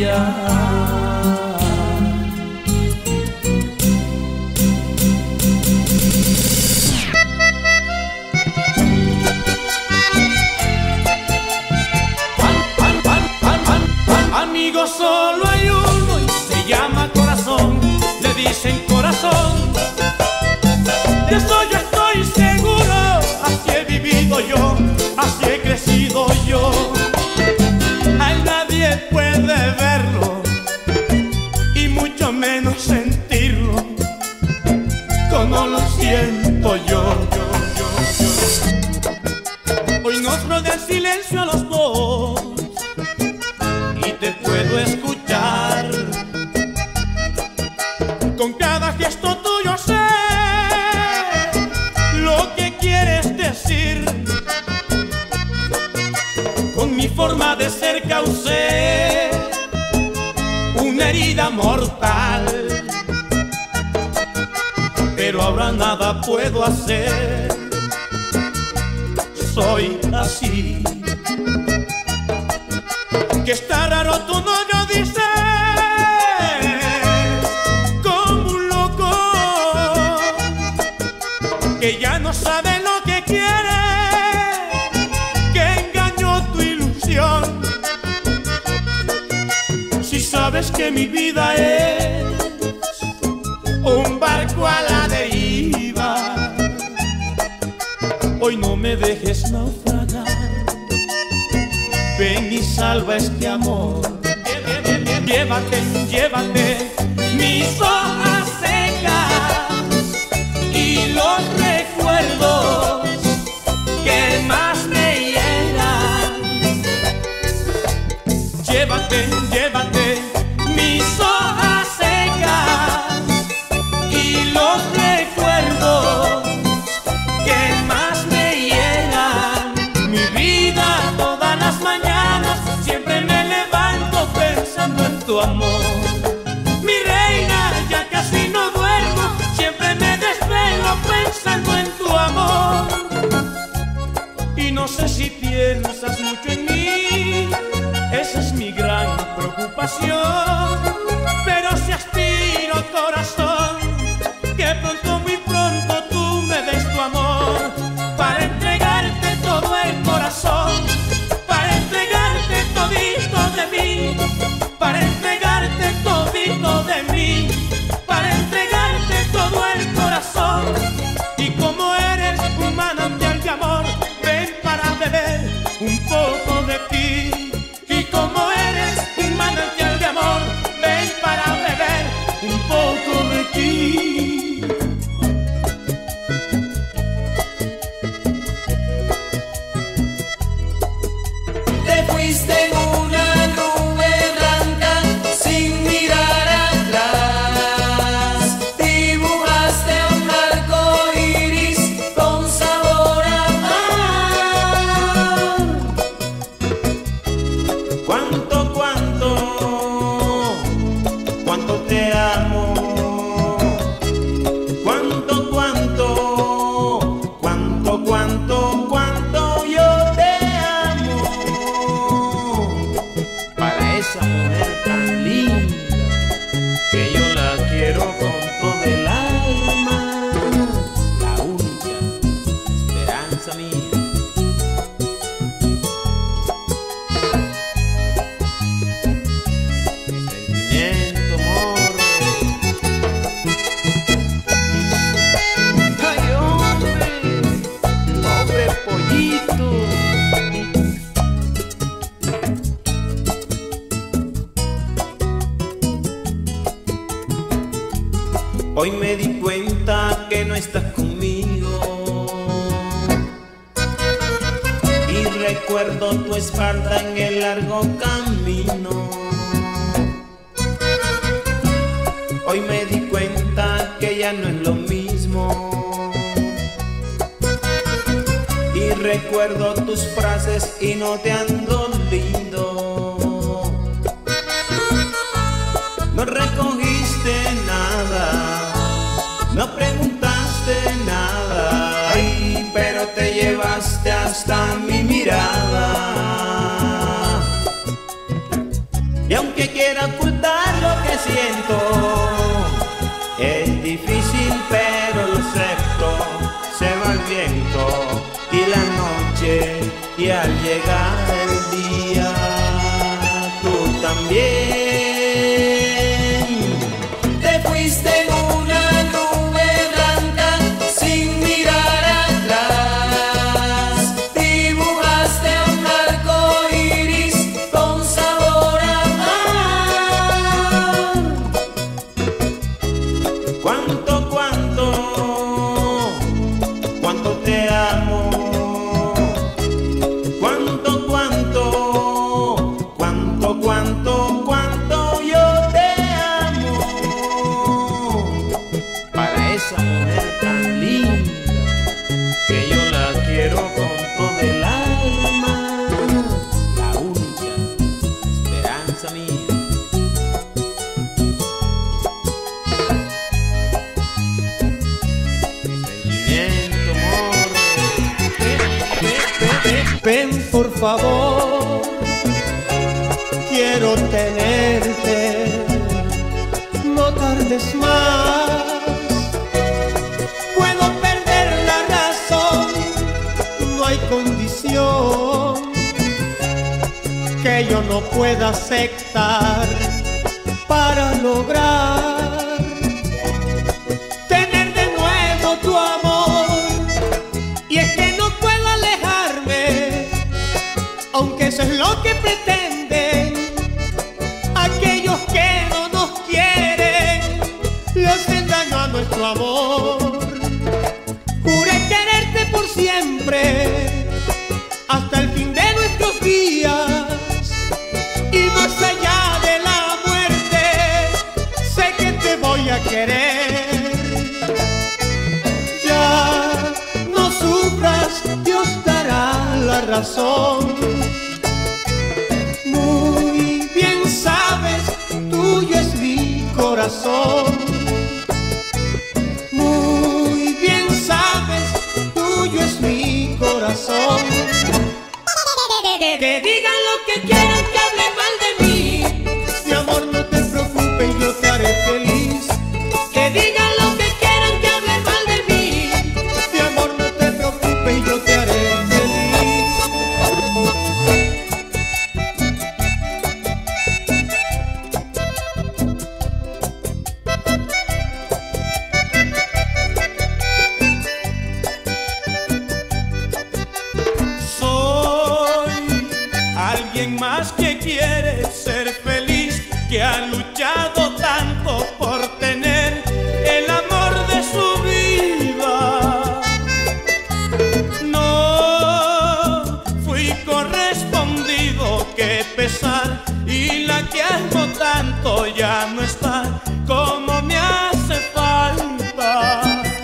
Amigo solo hay uno y se llama corazón, le dicen corazón. De eso yo estoy seguro, así he vivido yo, así he crecido yo. A él nadie puede verlo y mucho menos sentirlo, como lo siento yo. Hoy nos rodea el silencio a los dos y te puedo escuchar. Con cada gesto tuyo sé lo que quieres decir. Con mi forma de ser causé una herida mortal, pero ahora nada puedo hacer. Soy así. Que está raro tu novio, dices, como un loco, que ya no sabe lo que quiere, que engañó tu ilusión. Si sabes que mi vida es un barco a la deriva, hoy no me dejes naufragar. Ven y salva este amor. Llévate, llévate mis hojas secas y los recuerdos que más me hieran. Llévate, llévate mis hojas secas y los recuerdos que más me hieran. Mi vida todas las mañanas siempre me levanto pensando en tu amor. Mi reina, ya casi no duermo, siempre me desvelo pensando en tu amor. Y no sé si piensas mucho en mí, esa es mi gran preocupación. Pero si aspiro, corazón, que pronto, muy pronto tú me des tu amor, para entregarte todo el corazón, para entregarte todito de mí, para entregarte todito de mí, para entregarte todo el corazón. Y como eres un manantial de amor, ven para beber un poco de ti. Y como eres un manantial de amor, ven para beber un poco de ti. Te fuiste en una nube blanca sin mirar atrás. Dibujaste un arco iris con sabor a mar. Cuánto, cuánto te amo. Cuánto, cuánto yo te amo. Para esa mujer tan linda, que yo la quiero con todo el alma. La única esperanza mía. Sentimiento, amor. Ay, hombre, pobre pollito. Hoy me di cuenta que no estás conmigo y recuerdo tu espalda en el largo camino. Hoy me di cuenta que ya no es lo mismo y recuerdo tus frases y no te han dolido. No recogiste nada, no preguntaste nada, ay, pero te llevaste hasta mi mirada. Y aunque quiera sufrimiento es difícil, pero lo acepto. Se va el viento y la noche, y al llegar el día, tú también te fuiste en una nube blanca sin mirar atrás. Dibujaste un arco iris con sabor a mar. Cuánto, cuánto te amo. Cuánto yo te amo. Para esa mujer tan linda, que yo la quiero con todo el alma, la única esperanza mía. Sentimiento, amor. Ven por favor, quiero tenerte, no tardes más. Puedo perder la razón, no hay condición que yo no pueda aceptar para lograr tener de nuevo tu amor. Y es que no puedo alejarme, aunque eso es lo que pretenden aquellos que no nos quieren, le hacen daño a nuestro amor. Juré quererte por siempre, hasta el fin de nuestros días, y más allá de la muerte, sé que te voy a querer. Ya no sufras, Dios dará la razón. Muy bien sabes, tuyo es mi corazón. Muy bien sabes, tuyo es mi corazón. Que digan lo que quieran, que hablen mal de mí. Mi amor, no te preocupes, yo te haré feliz. Que digan lo que quieran, que hablen mal de mí. Mi amor, no te preocupes, yo te haré feliz. Soy alguien más que quiere ser feliz, que ha luchado tanto por tener el amor de su vida. No fui correspondido, qué pesar, y la que amo tanto ya no está como me hace falta.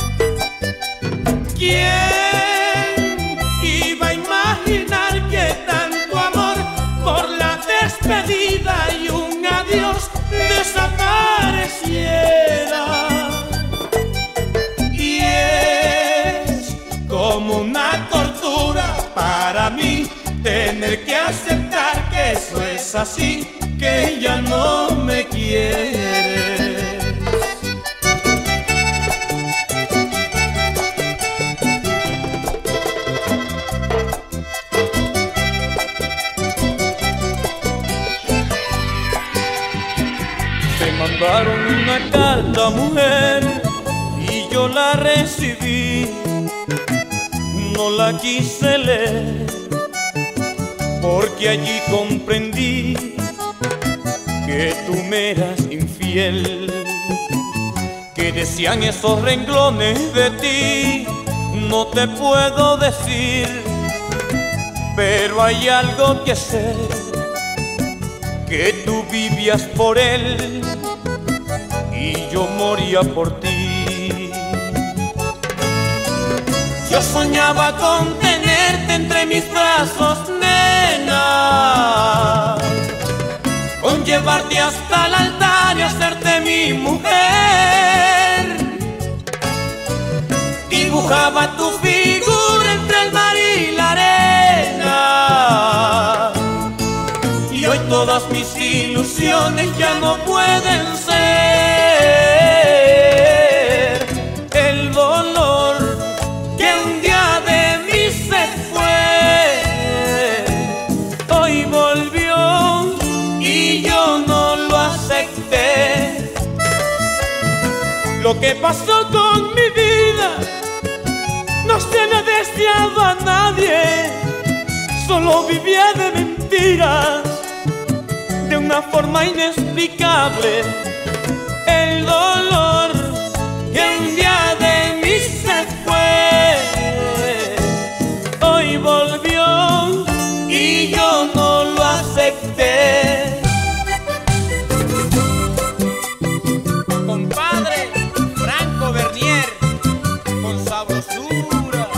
¿Quién iba a imaginar que tanto amor por la despedida y un adiós desapareciera? Y es como una tortura para mí tener que aceptar que eso es así, que ella no me quiere. Me mandaron una carta, mujer, y yo la recibí. No la quise leer, porque allí comprendí que tú me eras infiel, que decían esos renglones de ti. No te puedo decir, pero hay algo que sé, que tú vivías por él y yo moría por ti. Yo soñaba con tenerte entre mis brazos, nena, con llevarte hasta el altar y hacerte mi mujer. Dibujaba tu figura entre el mar y la arena, y hoy todas mis ilusiones ya no pueden ser. lo que pasó con mi vida no se lo he deseado a nadie. Solo vivía de mentiras, de una forma inexplicable. El dolor que un día de mí se fue, hoy volvió y yo no lo acepté. Compadre Franco Bernier, con sabrosura.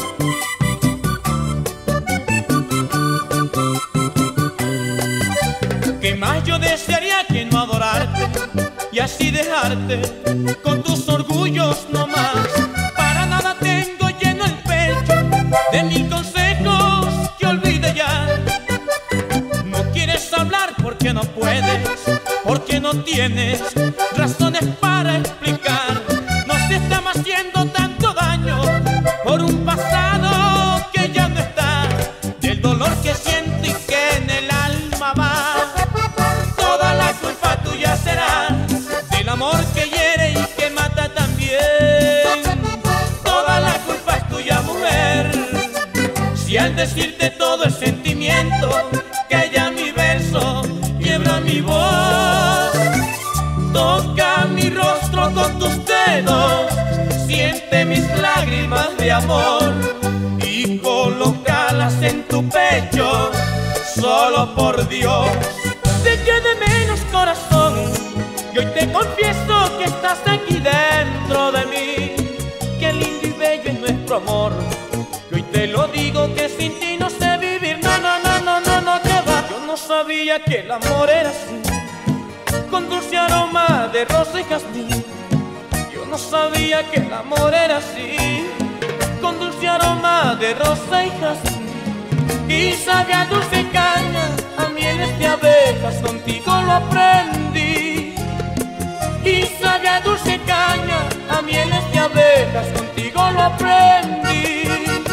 ¿Qué más yo desearía que no adorarte y así dejarte con tus orgullos nomás? Para nada tengo lleno el pecho de mil consejos que olvide ya. No quieres hablar porque no puedes, porque no tienes razones para explicar. Nos estamos haciendo tanto daño por un pasado que ya no está, del dolor que siento y que en el alma va. Toda la culpa tuya será del amor que hiere y que mata también. Toda la culpa es tuya, mujer, si al decirte todo el sentimiento que ya mi verso quiebra mi voz. Toca mi rostro con tus dedos, siente mis lágrimas de amor y colócalas en tu pecho, solo por Dios. Te quede menos, corazón, y hoy te confieso que estás aquí dentro de mí. Qué lindo y bello es nuestro amor, y hoy te lo digo que sin ti no sé vivir. No, no, no, no, no, no te va. Yo no sabía que el amor era así, con dulce aroma de rosa y jazmín. Yo no sabía que el amor era así, con dulce aroma de rosa y jazmín. Y sabía dulce caña a mieles de abejas, contigo lo aprendí. Y sabía dulce caña a mieles de abejas, contigo lo aprendí.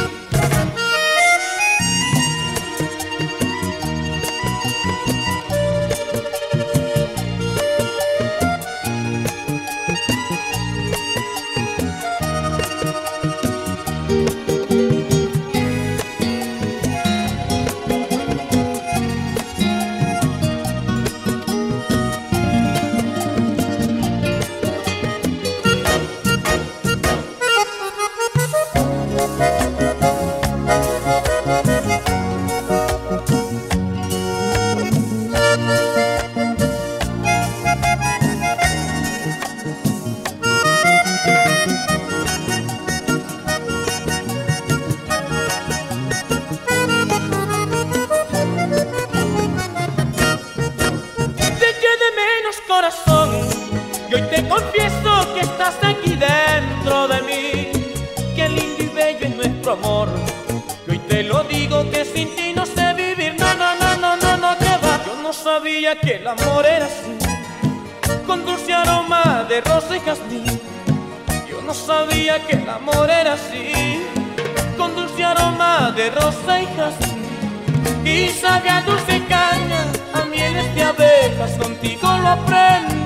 Corazón, y hoy te confieso que estás aquí dentro de mí. Qué lindo y bello es nuestro amor, y hoy te lo digo que sin ti no sé vivir. No, no, no, no, no, no te va. Yo no sabía que el amor era así, con dulce aroma de rosa y jazmín. Yo no sabía que el amor era así, con dulce aroma de rosa y jazmín. Y sabía dulce caña a mieles de abejas, contigo lo aprendí.